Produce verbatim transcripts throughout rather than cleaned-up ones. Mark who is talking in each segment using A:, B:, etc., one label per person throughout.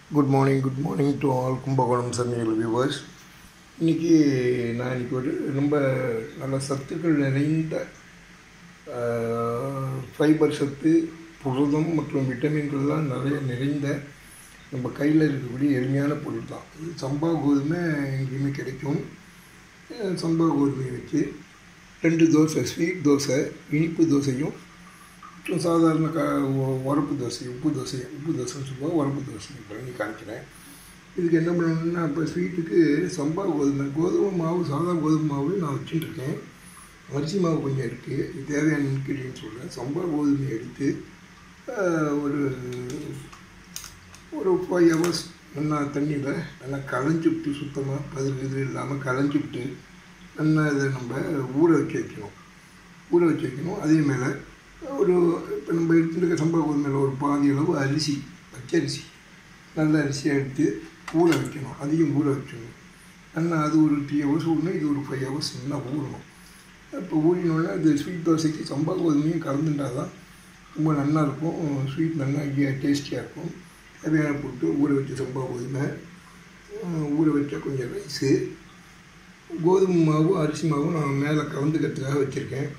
A: Good morning good morning to all Kumbakonam சமையல் viewers. இன்றைக்கி நான் இன்றைக்கி ஒரு ரொம்ப நல்ல சத்துக்கள் நிறைந்த ஃபைபர் சத்து, புரதம் மற்றும் விட்டமின்கள்லாம் நிறைய நிறைந்த நம்ம கையில் இருக்கக்கூடிய எளிமையான பொருள் தான் இது. சம்பா கோதுமை எங்கேயுமே கிடைக்கும். சம்பா கோதுமையை வச்சு ரெண்டு தோசை, ஸ்வீட் தோசை, இனிப்பு தோசையும் சாதாரண க உரப்பு தோசை, உப்பு தோசை உப்பு தோசைன்னு சொல்லுவாங்க, உரப்பு தோசை பண்ணி காமிக்கிறேன். இதுக்கு என்ன பண்ணணும்னா, இப்போ ஸ்வீட்டுக்கு சம்பா கோதுமை கோதுமை மாவு, சாதா கோதுமை மாவு நான் வச்சுட்டுருக்கேன். அரிசி மாவு கொஞ்சம் இருக்குது, இது தேவையான இன்க்ரீடியன்ட் சொல்கிறேன். சம்பா கோதுமை எடுத்து ஒரு ஒரு ஃபைவ் ஹவர்ஸ் நல்லா தண்ணியில் நல்லா களைஞ்சி விட்டு, சுத்தமாக பதில் இது இல்லாமல் களைஞ்சி விட்டு நல்லா இதை நம்ம ஊற வச்சு வைக்கணும் ஊற வச்சு வைக்கணும் அதே மேலே ஒரு இப்போ நம்ம எடுத்துருக்க சம்பா கோதுமையில் ஒரு பாதி அளவு அரிசி, பச்சரிசி, நல்ல அரிசியை எடுத்து ஊற வைக்கணும். அதிகம் ஊற வச்சுக்கணும். நல்லா அது ஒரு த்ரீ ஹவர்ஸ் ஊறணும், இது ஒரு ஃபைவ் ஹவர்ஸ் நல்லா ஊறணும். இப்போ ஊறினோடனே அது ஸ்வீட் தோசைக்கு சம்பா கோதுமையும் கலந்துட்டால் தான் ரொம்ப நல்லாயிருக்கும். ஸ்வீட் நல்லா டேஸ்டியாக இருக்கும். தேவையான போட்டு ஊற வச்ச சம்பா கோதுமை, ஊற வச்ச கொஞ்சம் ரைஸு, கோதுமை மாவும் அரிசி மாவும் நான் மேலே கலந்துக்கிறதுக்காக வச்சுருக்கேன்.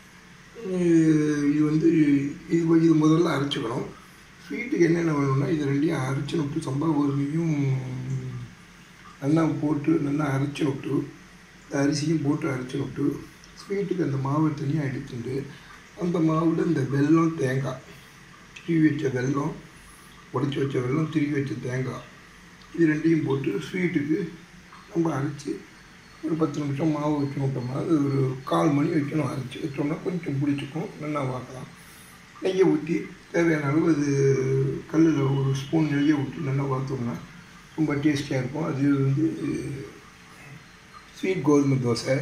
A: இது வந்து இது இது முதல்ல அரைச்சிக்கணும். ஸ்வீட்டுக்கு என்னென்ன வேணும்னா, இது ரெண்டையும் அரைச்சி விட்டு, சம்பா கோதுமையும் நல்லா போட்டு நல்லா அரைச்சி விட்டு, அரிசியும் போட்டு அரைச்சி விட்டு, ஸ்வீட்டுக்கு அந்த மாவை தனியாக எடுத்துட்டு, அந்த மாவில் இந்த வெல்லம், தேங்காய், திருவி வச்ச வெல்லம், உடச்சி வச்ச வெல்லம், திருவி வச்ச தேங்காய், இது ரெண்டையும் போட்டு ஸ்வீட்டுக்கு நம்ம அரைச்சி ஒரு பத்து நிமிஷம் மாவு வச்சு விட்டோம்னா, அது ஒரு கால் மணி வைக்கணும். அரைச்சி வச்சோம்னா கொஞ்சம் பிடிச்சிக்கும், நல்லா வாக்கலாம். நெய்யை ஊற்றி தேவையான அளவு அது கல்லில் ஒரு ஸ்பூன் நெய்யை ஊற்றி நல்லா வார்த்தோம்னா ரொம்ப டேஸ்டியாக இருக்கும். அது வந்து ஸ்வீட் கோதுமை தோசை.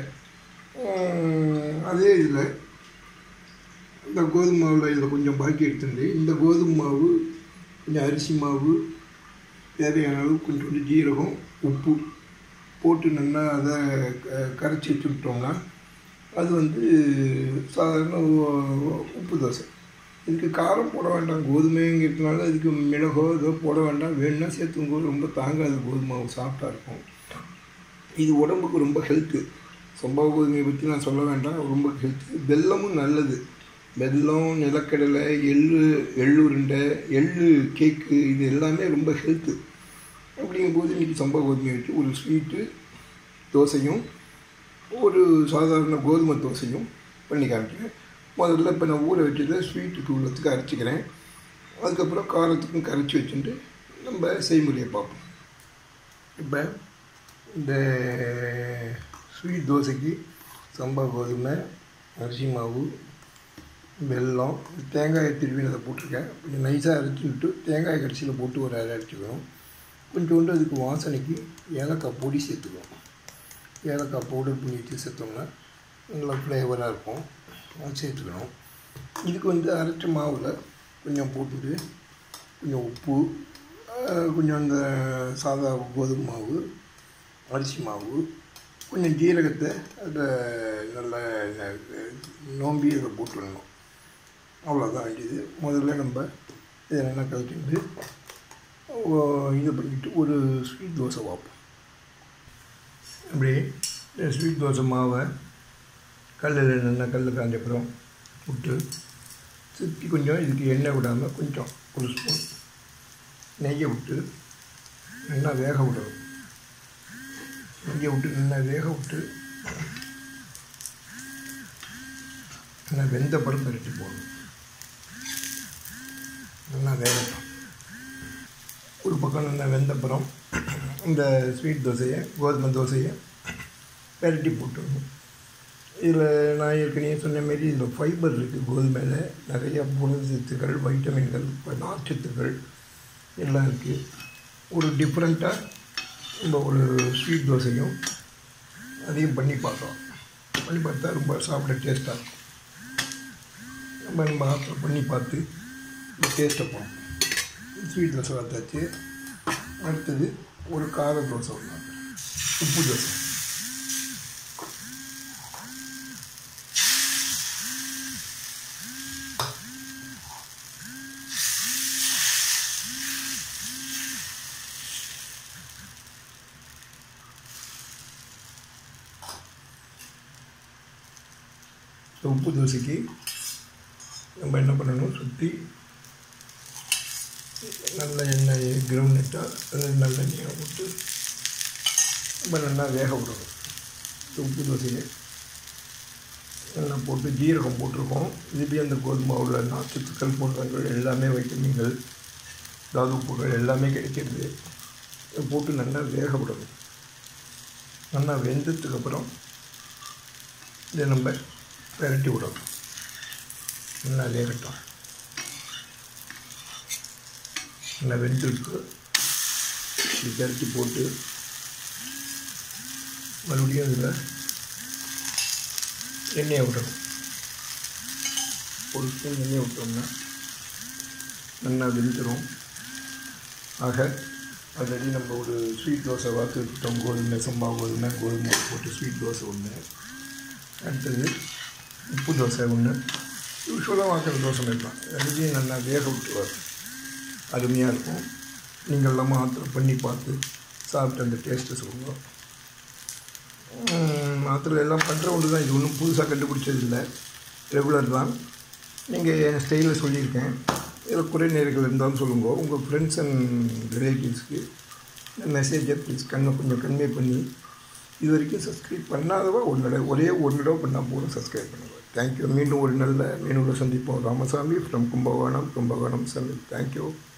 A: அதே இதில் இந்த கோதுமை மாவில் இதில் கொஞ்சம் பாக்கி எடுத்துட்டு, இந்த கோதுமை மாவு, கொஞ்சம் அரிசி மாவு, தேவையான அளவு கொஞ்சோண்டு ஜீரகம், உப்பு போட்டு நல்லா அதை கரைச்சி வச்சுக்கிட்டோம்னா அது வந்து சாதாரண உப்பு தோசை. இதுக்கு காரம் போட வேண்டாம், கோதுமைங்கிறதுனால இதுக்கு மிளகோ ஏதோ போட வேண்டாம். வேணும்னா சேர்த்துக்கும்போது ரொம்ப தாங்காது, கோதுமை மாவு சாஃப்டாக இருக்கும். இது உடம்புக்கு ரொம்ப ஹெல்த்து. சம்பா கோதுமையை பற்றி நான் சொல்ல வேண்டாம், ரொம்ப ஹெல்த்து. வெல்லமும் நல்லது. வெல்லம், நிலக்கடலை, எள்ளு, எள்ளுருண்டை, எள்ளு கேக்கு, இது எல்லாமே ரொம்ப ஹெல்த்து. அப்படிங்கும்போது இன்றைக்கி சம்பா கோதுமையை வச்சு ஒரு ஸ்வீட்டு தோசையும் ஒரு சாதாரண கோதுமை தோசையும் பண்ணி காமிக்கிறேன். முதல்ல இப்போ நான் ஊற வச்சதை ஸ்வீட்டுக்கு உள்ளத்துக்கு அரைச்சிக்கிறேன். அதுக்கப்புறம் காரத்துக்கும் கரைச்சி வச்சுட்டு நம்ம செய்முறையை பார்ப்போம். இப்போ இந்த ஸ்வீட் தோசைக்கு சம்பா கோதுமை, அரிசி மாவு, வெல்லம், தேங்காயை திருவினதை போட்டிருக்கேன். கொஞ்சம் நைஸாக அரைச்சி விட்டு தேங்காய் கடைசியில் போட்டு ஒரு அரை அரைச்சிக்கணும். கொஞ்சோண்டு அதுக்கு வாசனைக்கு ஏலக்காய் பொடி சேர்த்துக்கணும். ஏலக்காய் பவுடர் பண்ணி வச்சு சேர்த்தோம்னா நல்லா ஃப்ளேவராக இருக்கும், அது சேர்த்துக்கணும். இதுக்கு வந்து அரைச்ச மாவில் கொஞ்சம் போட்டுட்டு கொஞ்சம் உப்பு, கொஞ்சம் அந்த சாதா கோதுமை மாவு, அரிசி மாவு, கொஞ்சம் ஜீரகத்தை அதை நல்லா நோம்பி அதை போட்டுடணும். அவ்வளோதான் வேண்டியது. முதல்ல நம்ம இதை நல்லா கலக்கிட்டு இது பண்ணிக்கிட்டு ஒரு ஸ்வீட் தோசை வைப்போம். அப்படியே இந்த ஸ்வீட் தோசை மாவை கல்லில் நல்லா கல் காஞ்சப்புறம் விட்டு சுற்றி கொஞ்சம் இதுக்கு எண்ணெய் விடாமல் கொஞ்சம் ஒரு ஸ்பூன் நெய்யை விட்டு நல்லா வேக விடணும். நெய்யை விட்டு நல்லா வேக விட்டு நல்லா வெந்த பருப்பு எடுத்து போடணும். நல்லா வேகட்டும். ஒரு பக்கம் நல்லா வெந்தப்புறம் இந்த ஸ்வீட் தோசையை, கோதுமை தோசையை பெரட்டி போட்டுடணும். இதில் நான் ஏற்கனவே சொன்ன மாரி இதில் ஃபைபர் இருக்குது. கோதுமையில் நிறையா புரத சத்துக்கள், வைட்டமின்கள், நார்ச்சத்துக்கள் எல்லாம் இருக்குது. ஒரு டிஃப்ரெண்ட்டாக நம்ம ஒரு ஸ்வீட் தோசையும் அதையும் பண்ணி பார்த்தோம். பண்ணி பார்த்தா ரொம்ப சாப்பிட டேஸ்ட்டாக இருக்கும். நம்ம நம்ம ஆஃபர் பண்ணி பார்த்து டேஸ்ட்டை போகணும். ஸ்வீட் தோசை வந்தாச்சு. அடுத்தது ஒரு கார தோசை ஒன்று, உப்பு தோசை. உப்பு தோசைக்கு நம்ம என்ன பண்ணணும், சுற்றி நல்ல எண்ணெய் கிரவுண்ட்நட்டாக நல்ல எண்ணெயை விட்டு நம்ம நல்லா வேக விடணும். உப்பு தோசையை நல்லா போட்டு ஜீரகம் போட்டிருக்கோம். இதுலேயே அந்த கோதுமை உள்ள நாற்றுக்கள் போன்றங்கள் எல்லாமே வைட்டமின்கள் தாதுப்புகள் எல்லாமே கிடைக்கிறது. இதை போட்டு நல்லா வேக விடணும். நல்லா வெந்ததுக்கப்புறம் இதை நம்ம விரட்டி விடணும். நல்லா வேகட்டும். நல்லா வெந்துட்டு இப்படி விரட்டி போட்டு மறுபடியும் இதில் எண்ணெயை விடணும். ஒரு ஸ்பூன் எண்ணெயை விட்டோம்னா நல்லா வெந்துடும். ஆக ஆல்ரெடி நம்ம ஒரு ஸ்வீட் தோசை வாத்துக்கிட்டோம். கோதுமை சம்பா கோதுமை கோதுமை போட்டு ஸ்வீட் தோசை ஒன்று, அடுத்தது உப்பு தோசை ஒன்று. யூஸ்வலாக வாக்குற தோசை இருக்கலாம். ரெண்டையும் நல்லா வேக விட்டுருவார். அருமையாக இருக்கும். நீங்கள்லாம் மாத்திரை பண்ணி பார்த்து சாப்பிட்டு அந்த டேஸ்ட்டு சொல்லுவோம். மாத்திரை எல்லாம் பண்ணுற ஒன்று தான். இது ஒன்றும் புதுசாக கண்டுபிடிச்சது இல்லை, ரெகுலர் தான். நீங்கள் என் ஸ்டைலில் சொல்லியிருக்கேன். இதில் குறை நேர்கள் இருந்தாலும் சொல்லுங்க. உங்கள் ஃப்ரெண்ட்ஸ் அண்ட் ரிலேட்டிவ்ஸ்க்கு மெசேஜை ப்ளீஸ் கண்ணை கொஞ்சம் கன்வே பண்ணி, இது வரைக்கும் சப்ஸ்கிரைப் பண்ணாதவா ஒரு தடவை ஒரே ஒரு தடவை பண்ணால் போதும் சப்ஸ்கிரைப் பண்ணுங்கள். தேங்க்யூ. மீண்டும் ஒரு நல்ல மெனுவில் சந்திப்போம். ராமசாமி ஃப்ரம் கும்பகோணம் கும்பகோணம் சமையல். தேங்க்யூ.